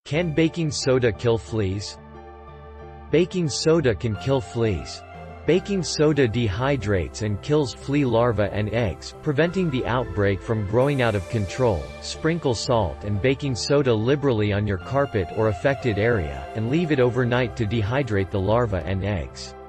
Can baking soda kill fleas? Baking soda can kill fleas. Baking soda dehydrates and kills flea larvae and eggs, preventing the outbreak from growing out of control. Sprinkle salt and baking soda liberally on your carpet or affected area, and leave it overnight to dehydrate the larvae and eggs.